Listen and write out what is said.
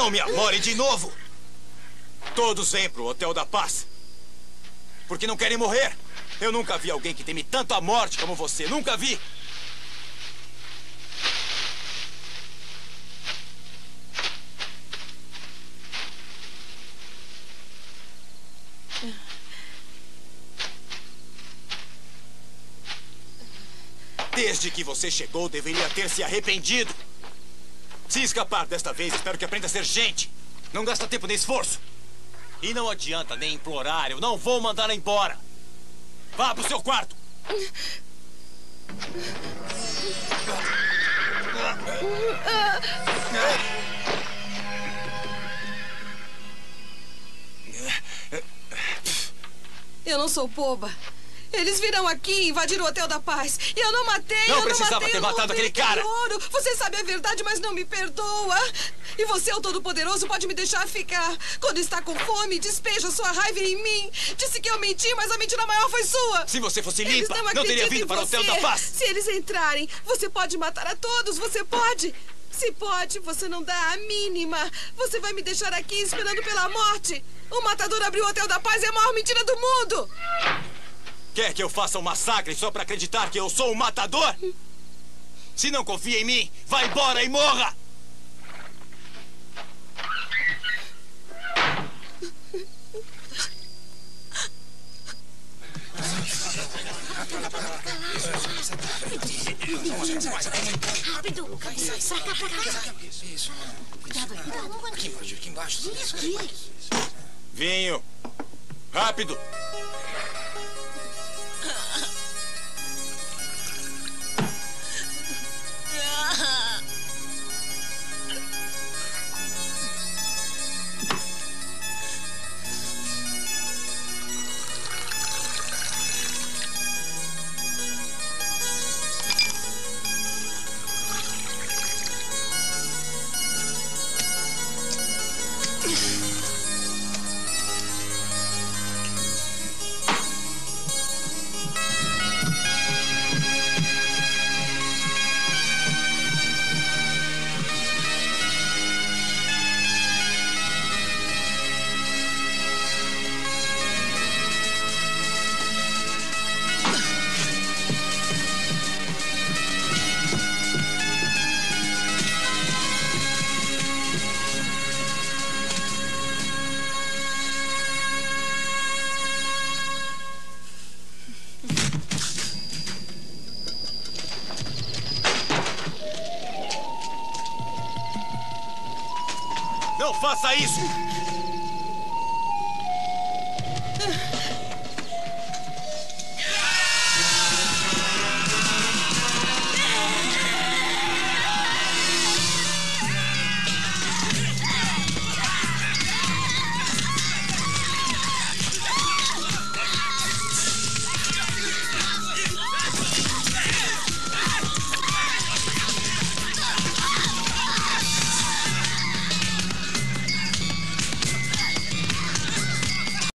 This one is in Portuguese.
Não me amore de novo! Todos vêm pro Hotel da Paz. Porque não querem morrer. Eu nunca vi alguém que teme tanto a morte como você. Nunca vi! Desde que você chegou, deveria ter se arrependido. Se escapar desta vez, espero que aprenda a ser gente. Não gasta tempo nem esforço. E não adianta nem implorar, eu não vou mandá-la embora. Vá pro seu quarto. Eu não sou boba. Eles virão aqui e invadiram o Hotel da Paz. E eu não matei, Não precisava ter matado aquele cara. Ouro. Você sabe a verdade, mas não me perdoa. E você, o Todo-Poderoso, pode me deixar ficar. Quando está com fome, despeja sua raiva em mim. Disse que eu menti, mas a mentira maior foi sua. Se você fosse limpa, não teria vindo para o Hotel da Paz. Se eles entrarem, você pode matar a todos, você pode. Se pode, você não dá a mínima. Você vai me deixar aqui esperando pela morte. O matador abriu o Hotel da Paz e é a maior mentira do mundo. Quer que eu faça um massacre só para acreditar que eu sou um matador? Se não confia em mim, vá embora e morra! Rápido! Pra cá. Isso. Cuidado. Aqui embaixo. Vinho! Rápido! Não faça isso!